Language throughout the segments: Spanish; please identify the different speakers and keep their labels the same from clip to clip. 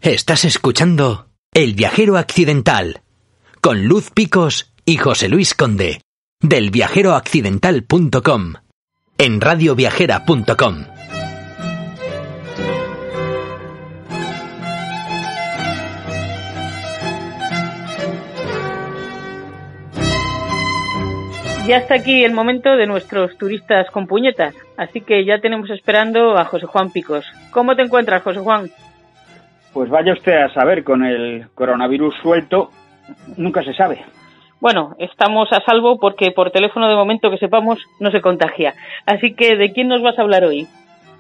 Speaker 1: Estás escuchando El Viajero Accidental con Luz Picos y José Luis Conde del viajeroaccidental.com en radioviajera.com.
Speaker 2: Ya está aquí el momento de nuestros turistas con puñetas, así que ya tenemos esperando a José Juan Picos. ¿Cómo te encuentras, José Juan?
Speaker 3: Pues vaya usted a saber, con el coronavirus suelto, nunca se sabe.
Speaker 2: Bueno, estamos a salvo porque por teléfono de momento que sepamos no se contagia. Así que, ¿de quién nos vas a hablar hoy?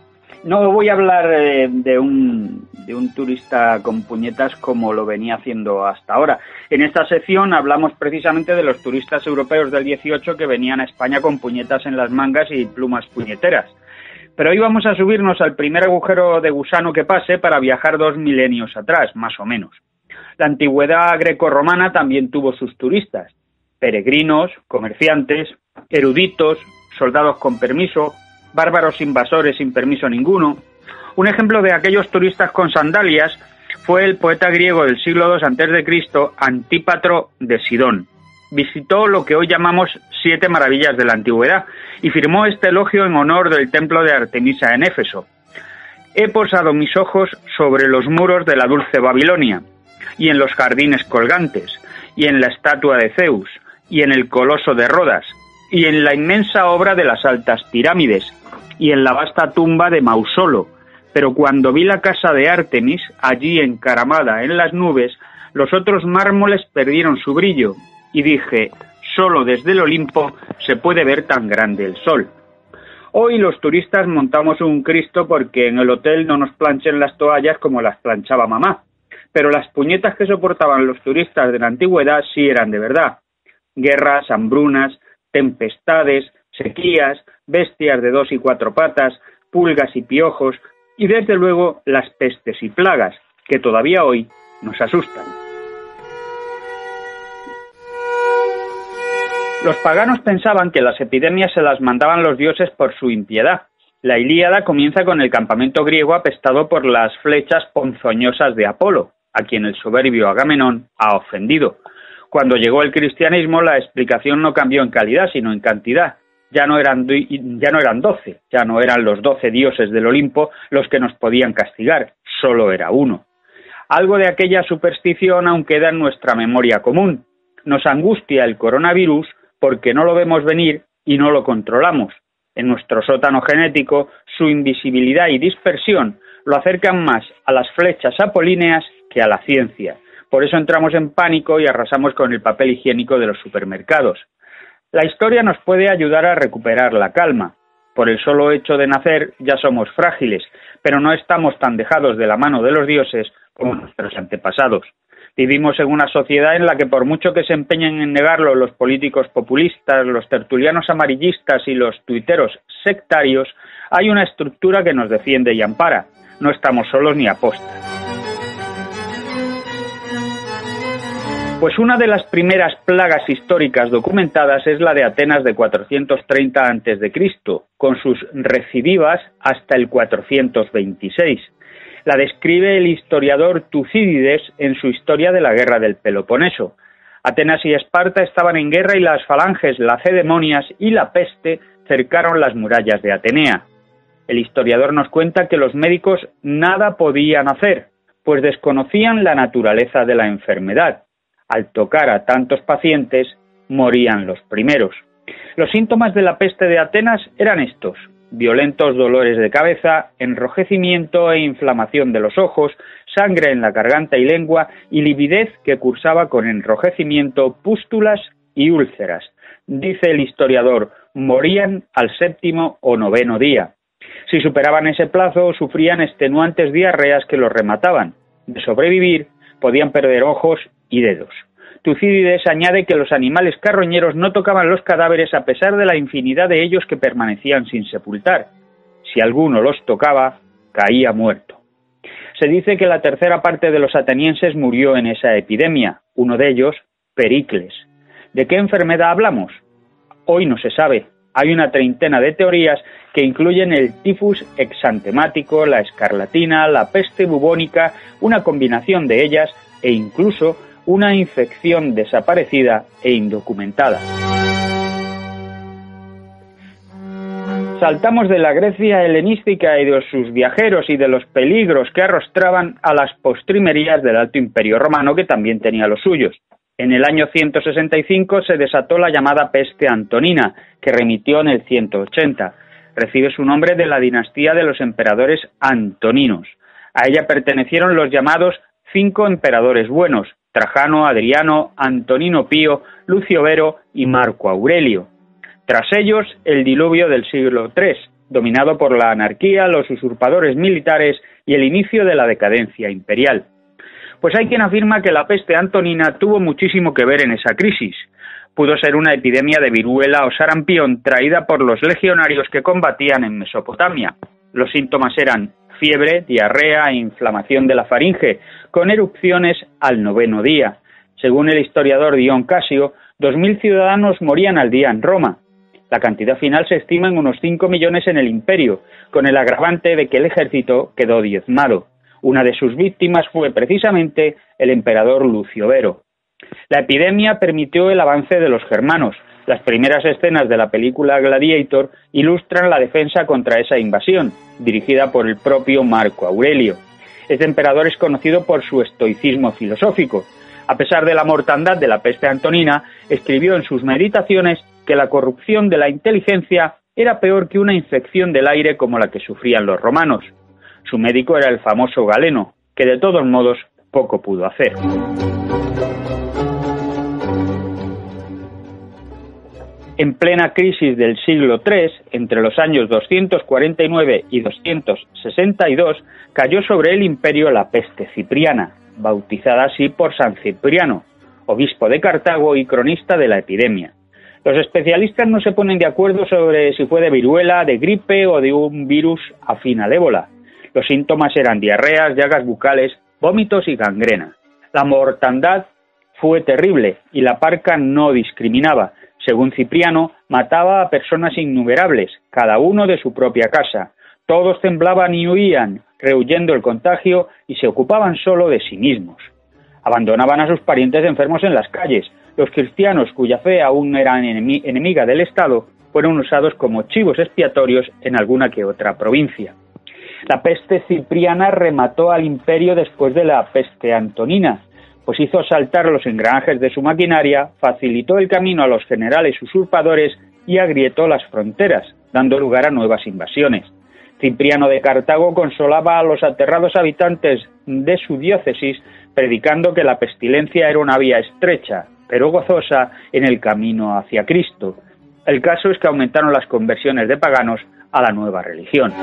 Speaker 3: No voy a hablar de un turista con puñetas como lo venía haciendo hasta ahora. En esta sección hablamos precisamente de los turistas europeos del 18 que venían a España con puñetas en las mangas y plumas puñeteras. Pero hoy vamos a subirnos al primer agujero de gusano que pase para viajar 2 milenios atrás, más o menos. La antigüedad grecorromana también tuvo sus turistas: peregrinos, comerciantes, eruditos, soldados con permiso, bárbaros invasores sin permiso ninguno. Un ejemplo de aquellos turistas con sandalias fue el poeta griego del siglo II a.C., Antípatro de Sidón. Visitó lo que hoy llamamos 7 maravillas de la antigüedad y firmó este elogio en honor del templo de Artemisa en Éfeso. He posado mis ojos sobre los muros de la dulce Babilonia, y en los jardines colgantes, y en la estatua de Zeus, y en el coloso de Rodas, y en la inmensa obra de las altas pirámides, y en la vasta tumba de Mausolo. Pero cuando vi la casa de Artemis, allí encaramada en las nubes, los otros mármoles perdieron su brillo, y dije: solo desde el Olimpo se puede ver tan grande el sol. Hoy los turistas montamos un Cristo porque en el hotel no nos planchen las toallas como las planchaba mamá. Pero las puñetas que soportaban los turistas de la antigüedad sí eran de verdad. Guerras, hambrunas, tempestades, sequías, bestias de 2 y 4 patas, pulgas y piojos, y desde luego las pestes y plagas, que todavía hoy nos asustan. Los paganos pensaban que las epidemias se las mandaban los dioses por su impiedad. La Ilíada comienza con el campamento griego apestado por las flechas ponzoñosas de Apolo, a quien el soberbio Agamenón ha ofendido. Cuando llegó el cristianismo, la explicación no cambió en calidad, sino en cantidad. Ya no eran 12, ya no eran los 12 dioses del Olimpo los que nos podían castigar, solo era uno. Algo de aquella superstición aún queda en nuestra memoria común. Nos angustia el coronavirus porque no lo vemos venir y no lo controlamos. En nuestro sótano genético, su invisibilidad y dispersión lo acercan más a las flechas apolíneas que a la ciencia. Por eso entramos en pánico y arrasamos con el papel higiénico de los supermercados. La historia nos puede ayudar a recuperar la calma. Por el solo hecho de nacer ya somos frágiles, pero no estamos tan dejados de la mano de los dioses como nuestros antepasados. Vivimos en una sociedad en la que, por mucho que se empeñen en negarlo los políticos populistas, los tertulianos amarillistas y los tuiteros sectarios, hay una estructura que nos defiende y ampara. No estamos solos ni aposta. Pues una de las primeras plagas históricas documentadas es la de Atenas de 430 a.C., con sus recidivas hasta el 426. La describe el historiador Tucídides en su Historia de la Guerra del Peloponeso. Atenas y Esparta estaban en guerra y las falanges lacedemonias y la peste cercaron las murallas de Atenea. El historiador nos cuenta que los médicos nada podían hacer, pues desconocían la naturaleza de la enfermedad. Al tocar a tantos pacientes, morían los primeros. Los síntomas de la peste de Atenas eran estos: violentos dolores de cabeza, enrojecimiento e inflamación de los ojos, sangre en la garganta y lengua y lividez que cursaba con enrojecimiento, pústulas y úlceras. Dice el historiador, morían al 7º o 9º día. Si superaban ese plazo, sufrían extenuantes diarreas que los remataban. De sobrevivir, podían perder ojos y dedos. Tucídides añade que los animales carroñeros no tocaban los cadáveres a pesar de la infinidad de ellos que permanecían sin sepultar. Si alguno los tocaba, caía muerto. Se dice que la tercera parte de los atenienses murió en esa epidemia, uno de ellos, Pericles. ¿De qué enfermedad hablamos? Hoy no se sabe, Hay una treintena de teorías que incluyen el tifus exantemático, la escarlatina, la peste bubónica, una combinación de ellas e incluso una infección desaparecida e indocumentada. Saltamos de la Grecia helenística y de sus viajeros y de los peligros que arrostraban a las postrimerías del Alto Imperio Romano, que también tenía los suyos. En el año 165 se desató la llamada peste antonina, que remitió en el 180. Recibe su nombre de la dinastía de los emperadores antoninos. A ella pertenecieron los llamados 5 emperadores buenos: Trajano, Adriano, Antonino Pío, Lucio Vero y Marco Aurelio. Tras ellos, el diluvio del siglo III, dominado por la anarquía, los usurpadores militares y el inicio de la decadencia imperial. Pues hay quien afirma que la peste antonina tuvo muchísimo que ver en esa crisis. Pudo ser una epidemia de viruela o sarampión traída por los legionarios que combatían en Mesopotamia. Los síntomas eran fiebre, diarrea e inflamación de la faringe, con erupciones al 9º día. Según el historiador Dion Casio, 2.000 ciudadanos morían al día en Roma. La cantidad final se estima en unos 5 millones en el imperio, con el agravante de que el ejército quedó diezmado. Una de sus víctimas fue precisamente el emperador Lucio Vero. La epidemia permitió el avance de los germanos. Las primeras escenas de la película Gladiator ilustran la defensa contra esa invasión, dirigida por el propio Marco Aurelio. Este emperador es conocido por su estoicismo filosófico. A pesar de la mortandad de la peste antonina, escribió en sus meditaciones que la corrupción de la inteligencia era peor que una infección del aire como la que sufrían los romanos. Su médico era el famoso Galeno, que de todos modos poco pudo hacer. En plena crisis del siglo III, entre los años 249 y 262, cayó sobre el imperio la peste cipriana, bautizada así por San Cipriano, obispo de Cartago y cronista de la epidemia. Los especialistas no se ponen de acuerdo sobre si fue de viruela, de gripe o de un virus afín al ébola. Los síntomas eran diarreas, llagas bucales, vómitos y gangrena. La mortandad fue terrible y la parca no discriminaba. Según Cipriano, mataba a personas innumerables, cada uno de su propia casa. Todos temblaban y huían, rehuyendo el contagio, y se ocupaban solo de sí mismos. Abandonaban a sus parientes enfermos en las calles. Los cristianos, cuya fe aún era enemiga del Estado, fueron usados como chivos expiatorios en alguna que otra provincia. La peste cipriana remató al imperio después de la peste antonina, pues hizo saltar los engranajes de su maquinaria, facilitó el camino a los generales usurpadores y agrietó las fronteras, dando lugar a nuevas invasiones. Cipriano de Cartago consolaba a los aterrados habitantes de su diócesis, predicando que la pestilencia era una vía estrecha, pero gozosa, en el camino hacia Cristo. El caso es que aumentaron las conversiones de paganos a la nueva religión.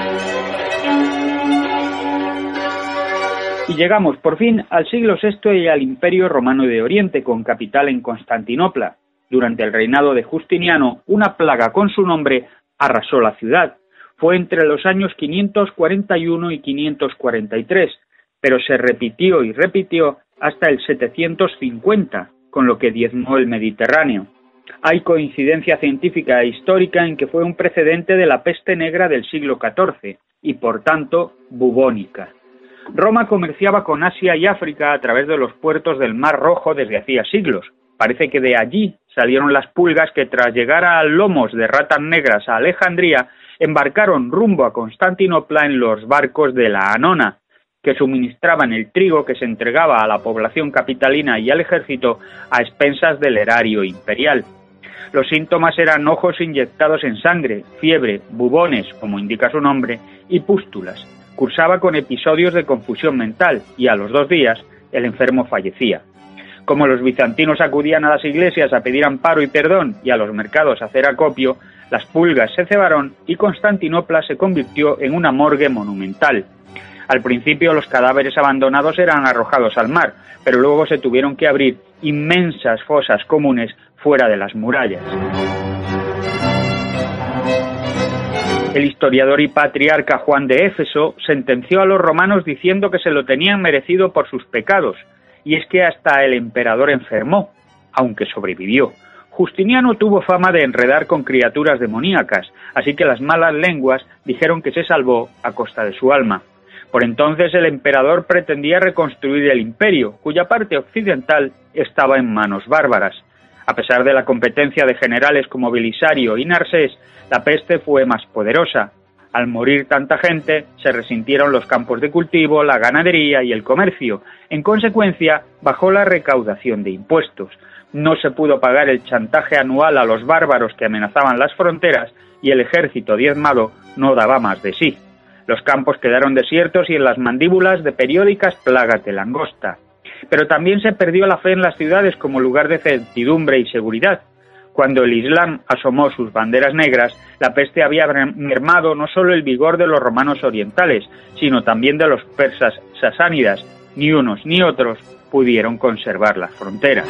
Speaker 3: Y llegamos por fin al siglo VI y al Imperio Romano de Oriente, con capital en Constantinopla. Durante el reinado de Justiniano, una plaga con su nombre arrasó la ciudad. Fue entre los años 541 y 543, pero se repitió y repitió hasta el 750, con lo que diezmó el Mediterráneo. Hay coincidencia científica e histórica en que fue un precedente de la peste negra del siglo XIV, y por tanto bubónica. Roma comerciaba con Asia y África a través de los puertos del Mar Rojo desde hacía siglos. Parece que de allí salieron las pulgas que, tras llegar a lomos de ratas negras a Alejandría, embarcaron rumbo a Constantinopla en los barcos de la Anona, que suministraban el trigo que se entregaba a la población capitalina y al ejército a expensas del erario imperial. Los síntomas eran ojos inyectados en sangre, fiebre, bubones, como indica su nombre, y pústulas. Cursaba con episodios de confusión mental y a los 2 días el enfermo fallecía. Como los bizantinos acudían a las iglesias a pedir amparo y perdón y a los mercados a hacer acopio, las pulgas se cebaron y Constantinopla se convirtió en una morgue monumental. Al principio los cadáveres abandonados eran arrojados al mar, pero luego se tuvieron que abrir inmensas fosas comunes fuera de las murallas. El historiador y patriarca Juan de Éfeso sentenció a los romanos diciendo que se lo tenían merecido por sus pecados, y es que hasta el emperador enfermó, aunque sobrevivió. Justiniano tuvo fama de enredar con criaturas demoníacas, así que las malas lenguas dijeron que se salvó a costa de su alma. Por entonces el emperador pretendía reconstruir el imperio, cuya parte occidental estaba en manos bárbaras. A pesar de la competencia de generales como Belisario y Narsés, la peste fue más poderosa. Al morir tanta gente, se resintieron los campos de cultivo, la ganadería y el comercio. En consecuencia, bajó la recaudación de impuestos. No se pudo pagar el chantaje anual a los bárbaros que amenazaban las fronteras y el ejército diezmado no daba más de sí. Los campos quedaron desiertos y en las mandíbulas de periódicas plagas de langosta. Pero también se perdió la fe en las ciudades como lugar de certidumbre y seguridad. Cuando el Islam asomó sus banderas negras, la peste había mermado no solo el vigor de los romanos orientales, sino también de los persas sasánidas. Ni unos ni otros pudieron conservar las fronteras.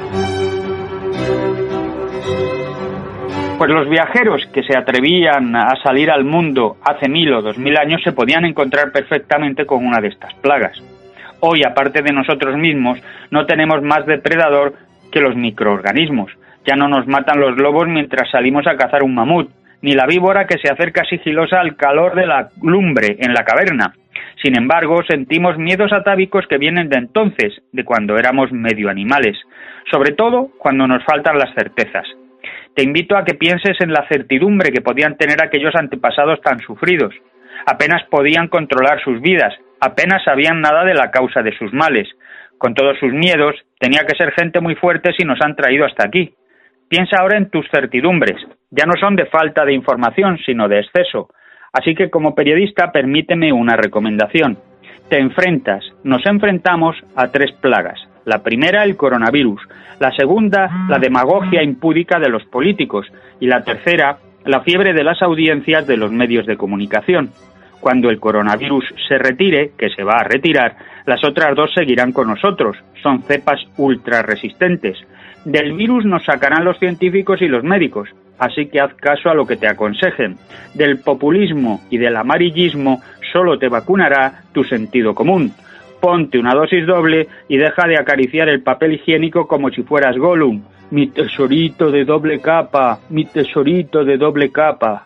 Speaker 3: Pues los viajeros que se atrevían a salir al mundo hace 1000 o 2000 años se podían encontrar perfectamente con una de estas plagas. Hoy, aparte de nosotros mismos, no tenemos más depredador que los microorganismos. Ya no nos matan los lobos mientras salimos a cazar un mamut, ni la víbora que se acerca sigilosa al calor de la lumbre en la caverna. Sin embargo, sentimos miedos atávicos que vienen de entonces, de cuando éramos medio animales, sobre todo cuando nos faltan las certezas. Te invito a que pienses en la certidumbre que podían tener aquellos antepasados tan sufridos. Apenas podían controlar sus vidas, apenas sabían nada de la causa de sus males. Con todos sus miedos, tenía que ser gente muy fuerte si nos han traído hasta aquí. Piensa ahora en tus certidumbres. Ya no son de falta de información, sino de exceso. Así que como periodista, permíteme una recomendación. Nos enfrentamos a 3 plagas. La primera, el coronavirus. La segunda, la demagogia impúdica de los políticos. Y la tercera, la fiebre de las audiencias de los medios de comunicación. Cuando el coronavirus se retire, que se va a retirar, las otras 2 seguirán con nosotros. Son cepas ultra resistentes. Del virus nos sacarán los científicos y los médicos, así que haz caso a lo que te aconsejen. Del populismo y del amarillismo solo te vacunará tu sentido común. Ponte una dosis doble y deja de acariciar el papel higiénico como si fueras Gollum. Mi tesorito de doble capa, mi tesorito de doble capa.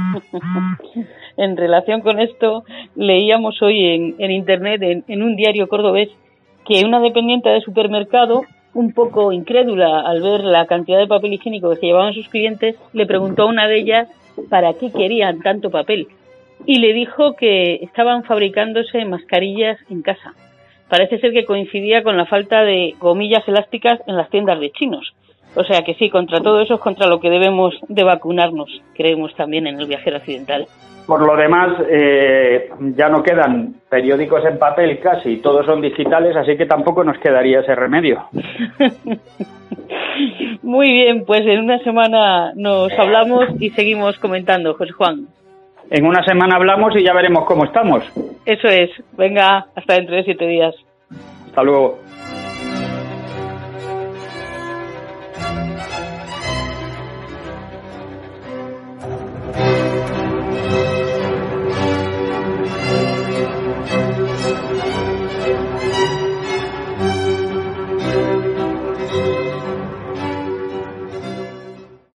Speaker 2: En relación con esto, leíamos hoy en internet, en un diario cordobés, que una dependiente de supermercado, un poco incrédula al ver la cantidad de papel higiénico que llevaban sus clientes, le preguntó a una de ellas para qué querían tanto papel y le dijo que estaban fabricándose mascarillas en casa. Parece ser que coincidía con la falta de gomillas elásticas en las tiendas de chinos. O sea que sí, contra todo eso es contra lo que debemos de vacunarnos, creemos también en el Viajero Occidental.
Speaker 3: Por lo demás, ya no quedan periódicos en papel casi, todos son digitales, así que tampoco nos quedaría ese remedio.
Speaker 2: Muy bien, pues en una semana nos hablamos y seguimos comentando, José Juan.
Speaker 3: En una semana hablamos y ya veremos cómo estamos.
Speaker 2: Eso es. Venga, hasta dentro de 7 días.
Speaker 3: Hasta luego.